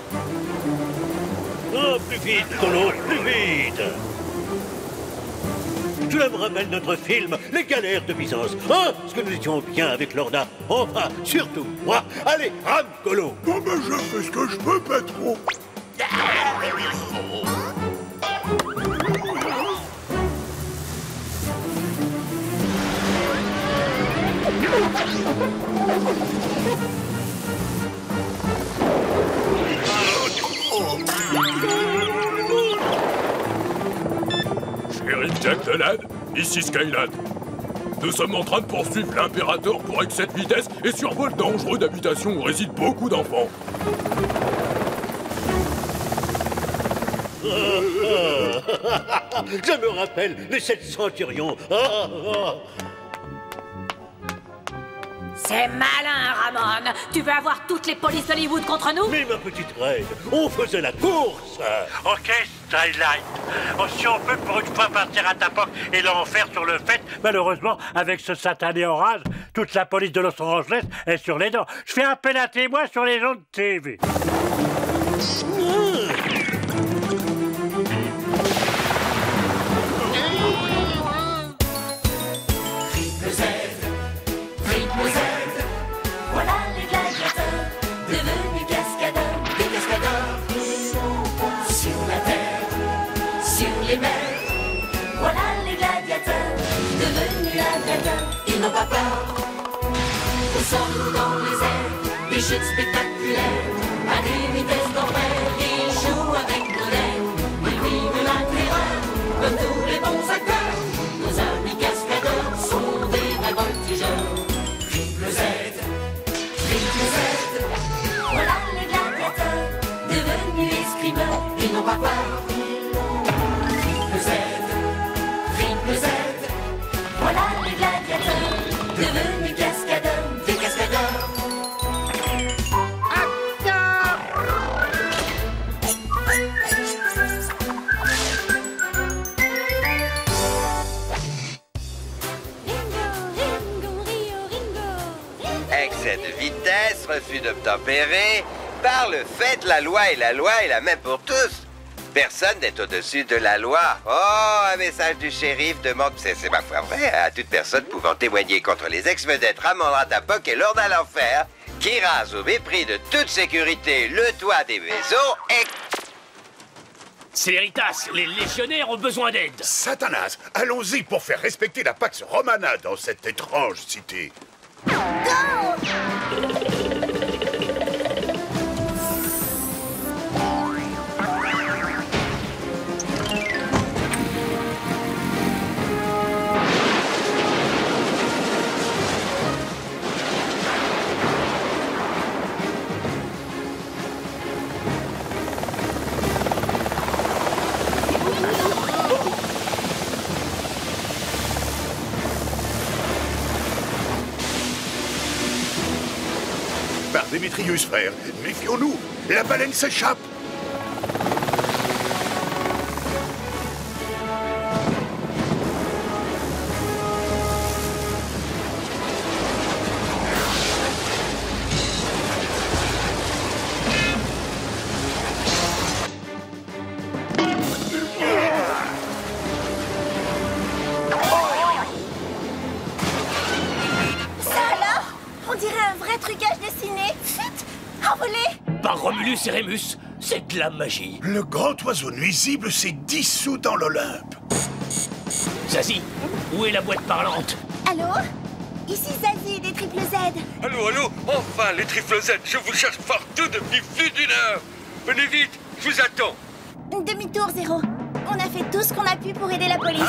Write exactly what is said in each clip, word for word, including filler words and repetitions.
Oh, plus vite, Colo, plus vite! Cela me rappelle notre film, Les Galères de Byzance. Ah, ce que nous étions bien avec Lorna. Enfin, surtout moi. Allez, rame, Colo! Bon, ben, je fais ce que je peux, patron. Shérif Jack Donald, ici Skyland. Nous sommes en train de poursuivre l'impérateur pour excès de vitesse et survol dangereux d'habitation où résident beaucoup d'enfants. Je me rappelle les sept centurions. Ah, ah. C'est malin, Ramon. Tu veux avoir toutes les polices d'Hollywood contre nous? Mais ma petite reine, on faisait la course. Ok, Starlight. Oh, si on peut pour une fois partir à ta porte et l'enfer sur le fait, malheureusement, avec ce satané orage, toute la police de Los Angeles est sur les dents. Je fais appel à témoins sur les ondes T V. Ils n'ont pas peur, au sol dans les airs, des chutes spectaculaires, à des vitesses d'enfer, ils jouent avec nos nerfs, ils vivent la terreur, comme tous les bons acteurs, nos amis cascadeurs sont des vrais voltigeurs. Triple Z, triple Z, voilà les gladiateurs, devenus escrimeurs, ils n'ont pas peur. Triple Z, triple Z, voilà les gladiateurs, devenus cascadeurs, des cascadeurs. Excès de vitesse, refus d'obtempérer, par le fait, la loi est la loi et la même pour tous. Personne n'est au-dessus de la loi. Oh, un message du shérif demande, c'est ma foi vrai, à toute personne pouvant témoigner contre les ex-vedettes Ramon Ratapok et Lorna l'Enfer, qui rasent au mépris de toute sécurité le toit des maisons et... Céléritas, les légionnaires ont besoin d'aide. Satanas, allons-y pour faire respecter la Pax Romana dans cette étrange cité. Par Démétrius, frère, méfions-nous, la baleine s'échappe. Par Romulus et Rémus, c'est de la magie. Le grand oiseau nuisible s'est dissous dans l'Olympe. Zazie, où est la boîte parlante? Allô? Ici Zazie des Triple Z. Allô, allô? Enfin, les Triple Z, je vous cherche partout depuis plus d'une heure. Venez vite, je vous attends. Demi-tour, Zéro. On a fait tout ce qu'on a pu pour aider la police.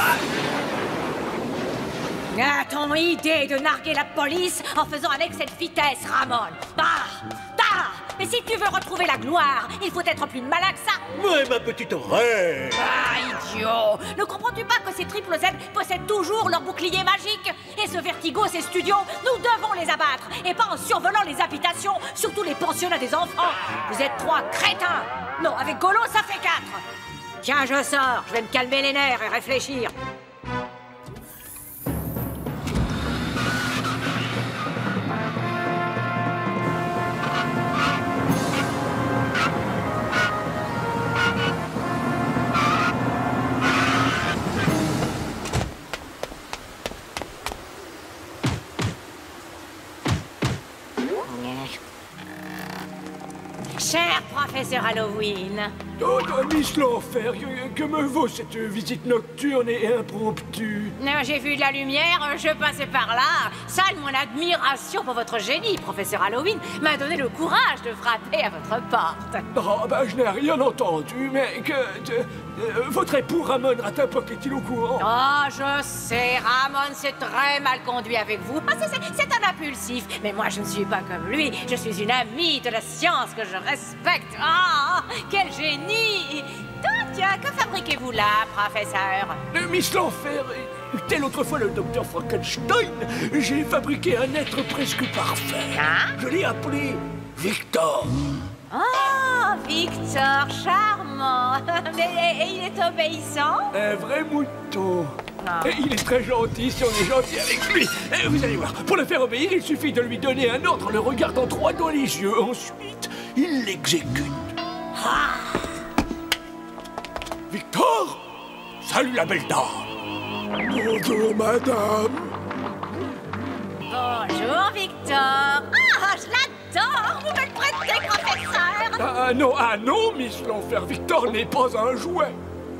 A-t-on idée de narguer la police en faisant un excès de vitesse, Ramon? Bah! Bah! Mais si tu veux retrouver la gloire, il faut être plus malin que ça. Ouais, ma petite reine. Ah, idiot! Ne comprends-tu pas que ces Triple Z possèdent toujours leur bouclier magique? Et ce Vertigo, ces studios, nous devons les abattre. Et pas en survolant les habitations, surtout les pensionnats des enfants. Vous êtes trois crétins. Non, avec Golo, ça fait quatre. Tiens, je sors. Je vais me calmer les nerfs et réfléchir. Cher professeur Halloween. Oh, Miss l'enfer, que, que me vaut cette visite nocturne et impromptue? Non, j'ai vu de la lumière, je passais par là. Seule mon admiration pour votre génie, professeur Halloween, m'a donné le courage de frapper à votre porte. Oh, ben, je n'ai rien entendu, mais que... de- euh, votre époux Ramon Ratapok est-il au courant? Oh, je sais, Ramon s'est très mal conduit avec vous. Ah, c'est- c'est c'est un impulsif, mais moi je ne suis pas comme lui. Je suis une amie de la science que je respecte. Ah, quel génie! Donc, tiens, que fabriquez-vous là, professeur? Euh, Miss l'enfer, euh, tel autrefois le docteur Frankenstein, j'ai fabriqué un être presque parfait. Hein? Je l'ai appelé Victor. Oh, Victor, charmant. Et, et il est obéissant? Un vrai mouton. Ah. Et il est très gentil si on est gentil avec lui. Et vous allez voir, pour le faire obéir, il suffit de lui donner un ordre en le regardant droit dans les yeux. Ensuite, il l'exécute. Ah. Victor, salut la belle dame. Bonjour, madame. Bonjour, Victor. Ah, je l'adore. Vous me le prêtez, professeur? Ah non, ah non, Miss l'enfer, Victor n'est pas un jouet.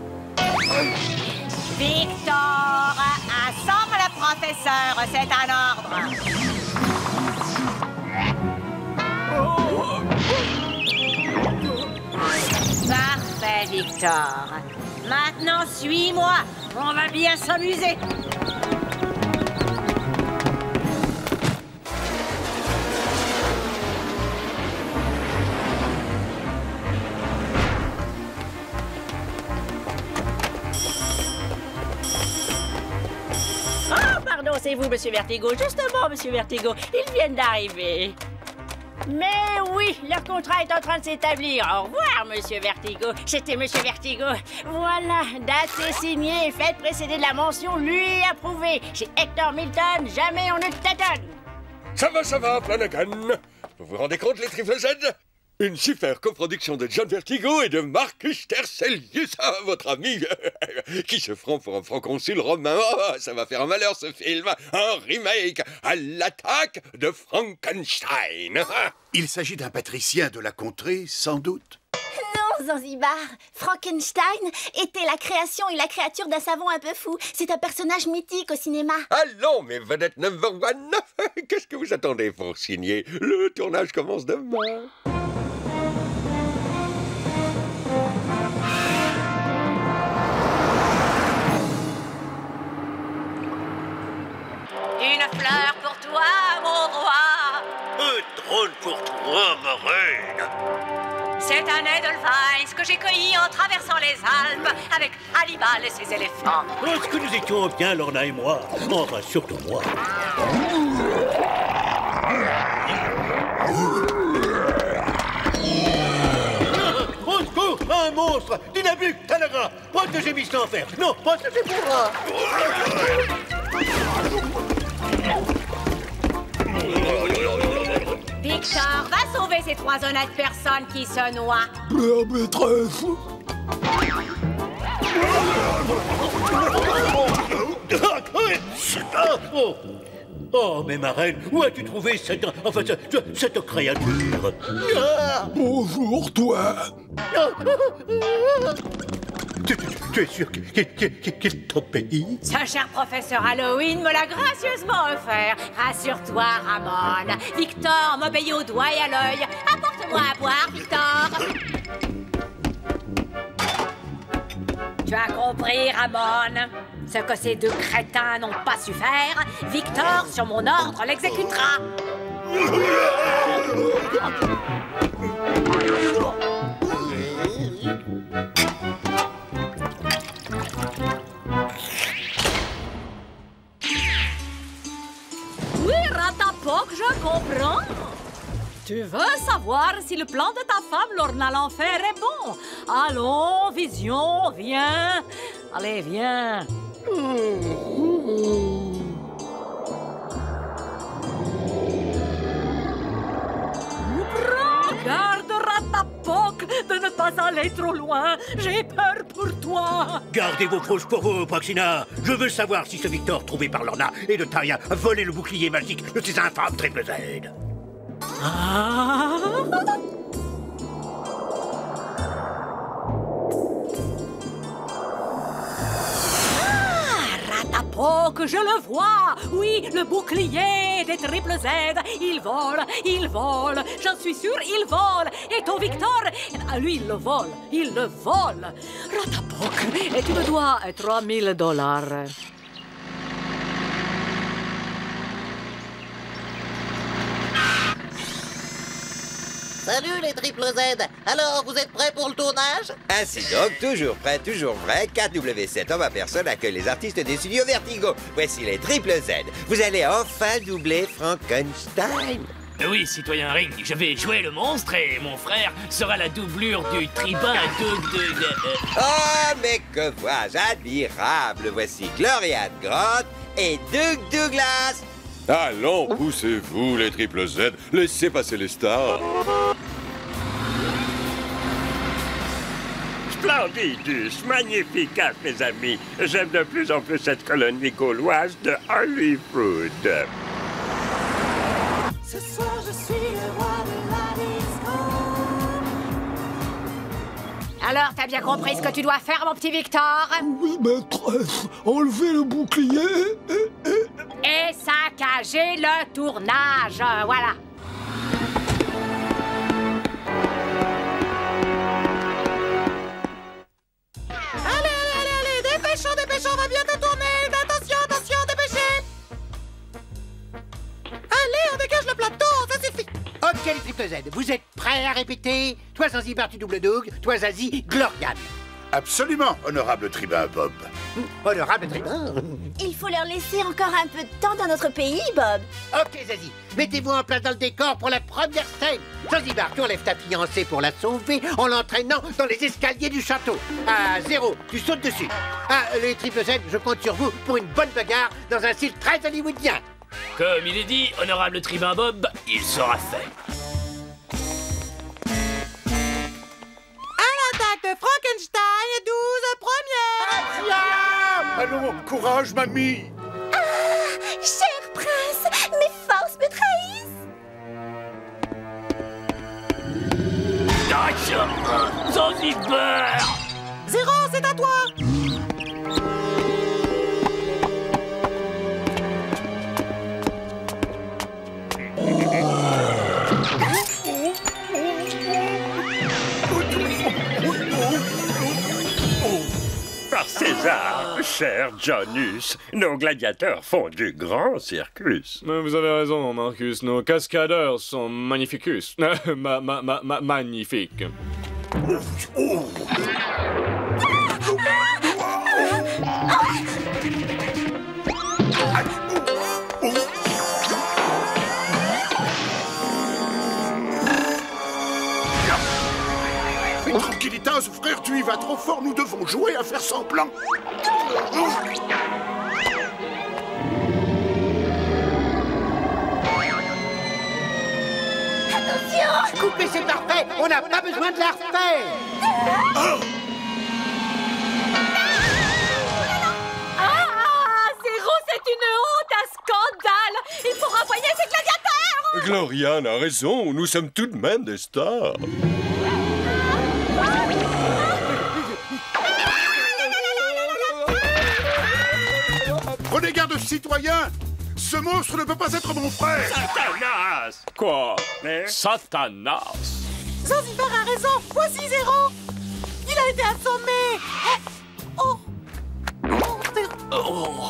Victor, assemble le professeur, c'est un ordre. Parfait, Victor. Maintenant, suis-moi. On va bien s'amuser. Oh, pardon, c'est vous, Monsieur Vertigo. Justement, Monsieur Vertigo, ils viennent d'arriver. Mais oui, leur contrat est en train de s'établir. Au revoir, Monsieur Vertigo. C'était Monsieur Vertigo. Voilà, date signée et faites précéder de la mention lui approuvée. Chez Hector Milton, jamais on ne tâtonne. Ça va, ça va, Flanagan. Vous vous rendez compte, les Trifles Z? Une super coproduction de John Vertigo et de Marcus Tercellius, ah, votre ami, qui se prend pour un franc-consul romain. Oh, ça va faire un malheur, ce film. Un remake à l'attaque de Frankenstein. Il s'agit d'un patricien de la contrée, sans doute. Non, Zanzibar. Frankenstein était la création et la créature d'un savant un peu fou. C'est un personnage mythique au cinéma. Allons, mes vedettes number one. Qu'est-ce que vous attendez pour signer? Le tournage commence demain. Une fleur pour toi, mon roi. Un trône pour toi, ma reine. C'est un Edelweiss que j'ai cueilli en traversant les Alpes avec Hannibal et ses éléphants. Est-ce que nous étions bien, Lorna et moi? Enfin, surtout moi. Au secours, un monstre! Dynamite, Tanagra! Protégez Miss l'enfer! Non, protégez-moi! Victor, va sauver ces trois honnêtes personnes qui se noient. Mère maîtresse. Oh, oh, mais ma reine, où as-tu trouvé cette... Enfin, cette, cette créature? Bonjour, toi. Tu, tu- tu es sûr qu'il qu'il- qu'il- qu'il t'obéit? Ce cher professeur Halloween me l'a gracieusement offert. Rassure-toi, Ramon. Victor m'obéit au doigt et à l'œil. Apporte-moi à boire, Victor. Tu as compris, Ramon? Ce que ces deux crétins n'ont pas su faire, Victor, sur mon ordre, l'exécutera. Oui, Ratapok, je comprends. Tu veux savoir si le plan de ta femme, Lorna l'Enfer, est bon? Allons, Vision, viens. Allez, viens. Prends garde, Ratapok, de ne pas aller trop loin. J'ai peur pour toi. Gardez vos fausses pour vous, Proxina. Je veux savoir si ce Victor, trouvé par Lorna et de Taria, a volé le bouclier magique de ces infâmes Triple Z. Ah. que je le vois. Oui, le bouclier des triple Z. Il vole, il vole. J'en suis sûre, il vole. Et ton Victor, ah, lui, il le vole. Il le vole. Ratapoc, et tu me dois trois mille dollars. Salut les triple Z. Alors, vous êtes prêts pour le tournage? Ainsi donc, toujours prêt, toujours vrai, K W sept Homme à personne accueille les artistes des studios Vertigo. Voici les triple Z. Vous allez enfin doubler Frankenstein. Oui, citoyen Ring, je vais jouer le monstre et mon frère sera la doublure du tribun Doug de... de euh... Oh, mais que vois-je admirable. Voici Gloriane Grant et Doug Douglas. Allons, poussez-vous, les triple Z. Laissez passer les stars. Splendidus, magnifique, mes amis. J'aime de plus en plus cette colonie gauloise de Hollywood. Ce soir, je suis le roi de la disco. Alors, t'as bien compris ce que tu dois faire, mon petit Victor? Oui, maîtresse. Enlevez le bouclier et... et... Et saccager le tournage, voilà. Allez, allez, allez, allez, dépêchons, dépêchons, on va bientôt tourner. Attention, attention, dépêchez. Allez, on dégage le plateau, ça suffit. Ok, les triple Z, vous êtes prêts à répéter? Toi, Zanzibar, tu doubles Doug, toi, Zazie, Gloriane. Absolument, honorable tribun Bob. Honorable tribun. Il faut leur laisser encore un peu de temps dans notre pays, Bob. Ok, Zazie, mettez-vous en place dans le décor pour la première scène. Zanzibar, tu enlèves ta fiancée pour la sauver en l'entraînant dans les escaliers du château. À zéro, tu sautes dessus. Ah, les triple Z, je compte sur vous pour une bonne bagarre dans un style très hollywoodien. Comme il est dit, honorable tribun Bob, il sera fait. De Frankenstein, douze premières. Allons, courage, mamie. Ah, cher prince, mes forces me trahissent. Zanzibar. Zéro, c'est à toi. Par César, cher Janus, nos gladiateurs font du grand circus. Vous avez raison, Marcus. Nos cascadeurs sont magnificus. ma, ma, ma, ma, magnifiques. Tranquillitas, frère, tu y vas trop fort, nous devons jouer à faire semblant. Attention! Coupez, c'est parfait! On n'a pas besoin de la refaire! Ah! Ah! Zéro, c'est une honte, un scandale! Il faut renvoyer ces gladiateurs! Gloriane a raison, nous sommes tout de même des stars. Prenez garde, citoyens! Ce monstre ne peut pas être mon frère! Satanas! Quoi? Mais... Satanas! Zanzibar a raison, voici Zéro. Il a été assommé. Oh! Oh! Oh.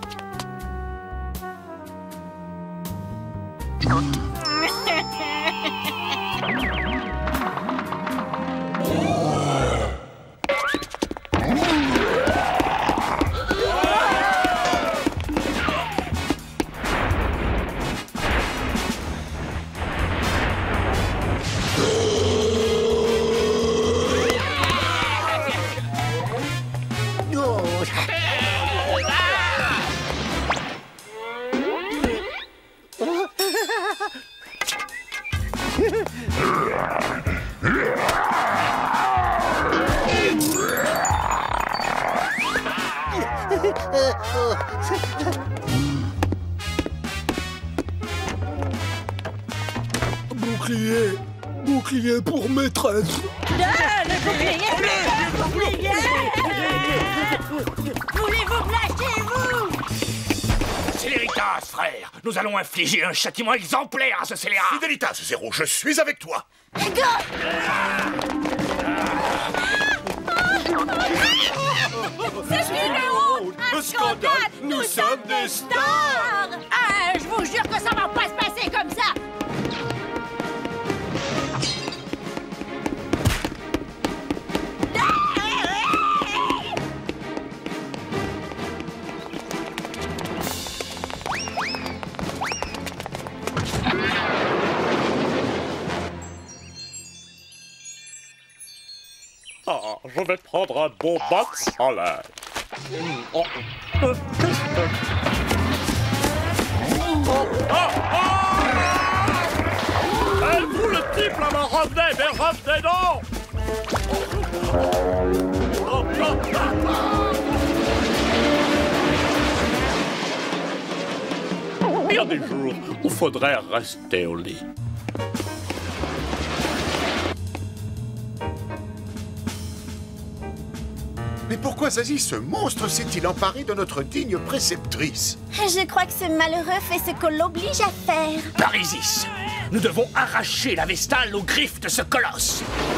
Bouclier, bouclier pour maîtresse. Le bouclier, le bouclier. Voulez-vous me lâcher, vous? Céléritas, frère. Nous allons infliger un châtiment exemplaire à ce scélérat. Fidélitas, Zéro, je suis avec toi. C'est une honte! Un scandale! Nous sommes des stars! Ah, je vous jure que ça va pas se passer comme ça! Ah, je vais prendre un bon bain en l'air. Oh. Euh, qu'est-ce que... Oh, ah, ah Êtes-vous le type là, mais revenez, mais revenez donc. Oh, oh, ah. Il y a des jours où faudrait rester au lit. Mais pourquoi Zazie, ce monstre, s'est-il emparé de notre digne préceptrice? Je crois que ce malheureux fait ce qu'on l'oblige à faire. Parisis, nous devons arracher la Vestale aux griffes de ce colosse.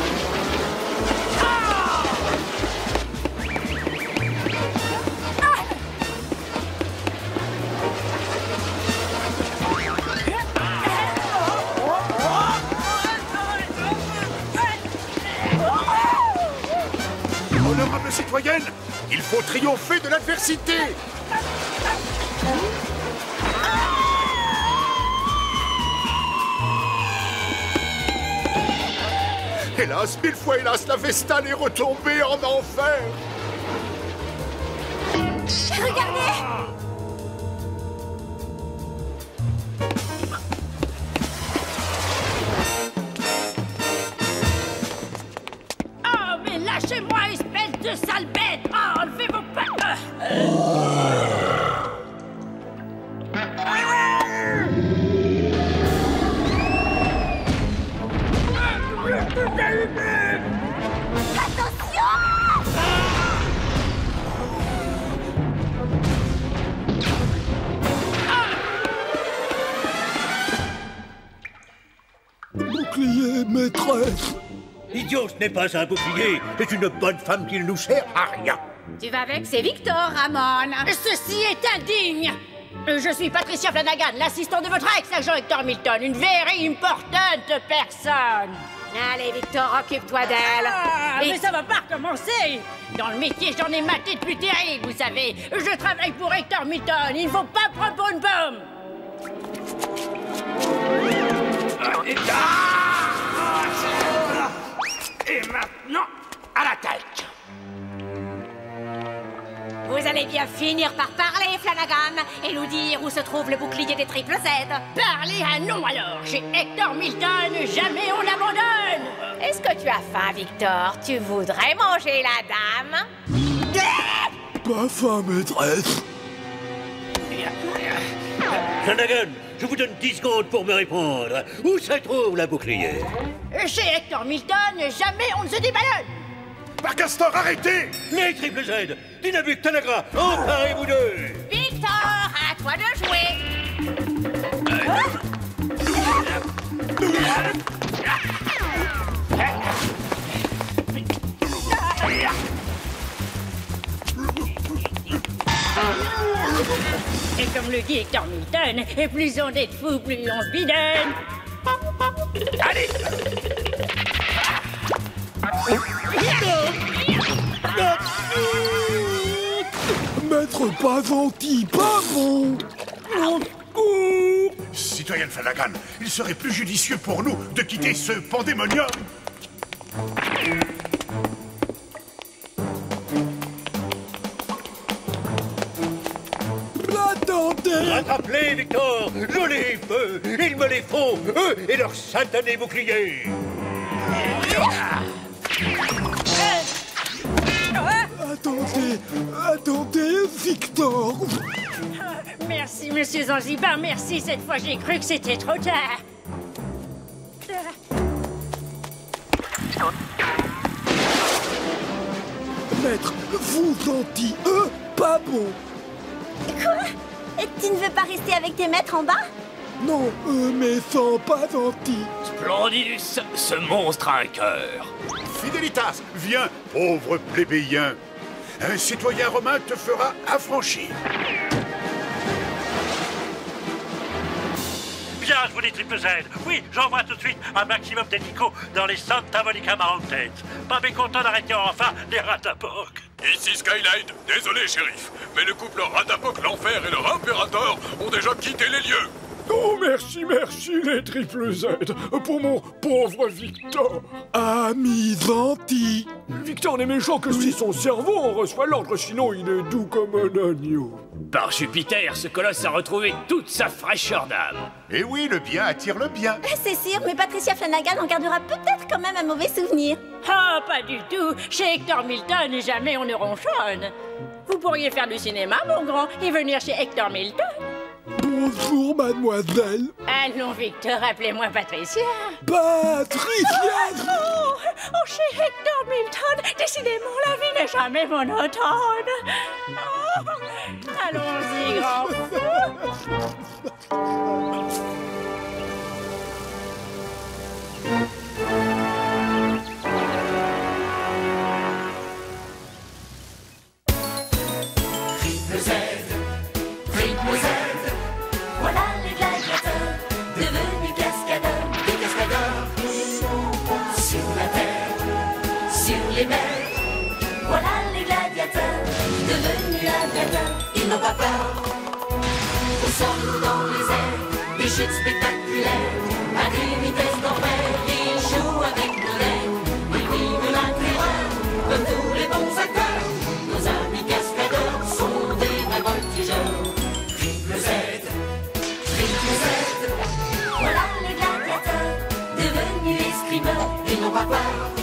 Honorable citoyenne, il faut triompher de l'adversité. Hélas, mille fois hélas, la Vestale est retombée en enfer. Regardez! Oh, mais lâchez-moi, espèce de sale bête! Oh, enlevez vos pattes! Bouclier, maîtresse. Idiot, ce n'est pas un bouclier. C'est une bonne femme qui ne nous sert à rien. Tu vas vexer Victor, Ramon. Ceci est indigne! Je suis Patricia Flanagan, l'assistant de votre ex-agent Hector Milton, une very importante personne. Allez, Victor, occupe-toi d'elle. Ah, Et- mais ça va pas recommencer. Dans le métier, j'en ai maté depuis terrible, vous savez. Je travaille pour Hector Milton, il ne faut pas prendre pour une pomme. Et maintenant, à l'attaque. Vous allez bien finir par parler, Flanagan, et nous dire où se trouve le bouclier des triples Z. Parlez à non alors. Chez Hector Milton, jamais on abandonne. Est-ce que tu as faim, Victor? Tu voudrais manger la dame? Pas faim, maîtresse. Flanagan, je vous donne dix secondes pour me répondre. Où se trouve la bouclier? Chez Hector Milton, jamais on ne se déballonne. Par Castor, arrêtez! Les triple Z, Dynamique, Tanagra, emparez-vous deux! Victor, à toi de jouer. Et comme le dit Hector Milton, et plus on est de fous, plus on se bidonne. Allez! Maître pas gentil, pas bon. Citoyenne Flanagan, il serait plus judicieux pour nous de quitter ce pandémonium. Attendez. Rattrape-les, Victor! Je les veux! Ils me les font! Eux et leurs satanés boucliers! Attendez, attendez, Victor. Merci, monsieur Zanzibar, merci. Cette fois, j'ai cru que c'était trop tard. Maître, vous gentil, eux, pas bon. Quoi? Et tu ne veux pas rester avec tes maîtres en bas? Non, euh, mais sans pas gentil. Splendidus, ce monstre a un cœur. Fidelitas, viens, pauvre plébéien. Un citoyen romain te fera affranchir. Bien joué les Triple Z. Oui, j'envoie tout de suite un maximum d'hélicos dans les Santa Monica Mountains. Pas mécontent d'arrêter enfin les Ratapoc. Ici Skyline, désolé shérif, mais le couple Ratapoc l'Enfer et leur impérateur ont déjà quitté les lieux. Oh, merci, merci, les Triple Z, pour mon pauvre Victor. Ami gentil. Victor n'est méchant que si son cerveau en reçoit l'ordre, sinon il est doux comme un agneau. Par Jupiter, ce colosse a retrouvé toute sa fraîcheur d'âme. Et oui, le bien attire le bien. C'est sûr, mais Patricia Flanagan en gardera peut-être quand même un mauvais souvenir. Ah, pas du tout. Chez Hector Milton, jamais on ne ronchonne. Vous pourriez faire du cinéma, mon grand, et venir chez Hector Milton. Bonjour, mademoiselle. Allons, Victor, appelez-moi Patricia. Patricia. Oh, oh, chez Hector Milton, décidément, la vie n'est jamais monotone. Oh, allons-y, grand Triple Z, Triple Z, voilà les gladiateurs, devenus cascadeurs, des cascadeurs, sur la terre, sur les mers, voilà les gladiateurs, devenus aviateurs, ils n'ont pas peur, au sol dans les airs, des chutes spectaculaires, à des vitesses d'enfer, ils jouent avec nos nerfs, ils vivent la terreur, comme tous les bons acteurs, nos amis cascadeurs sont des vrais voltigeurs. Triple Z, Triple Z, voilà les gladiateurs, devenus escrimeurs, ils n'ont pas peur.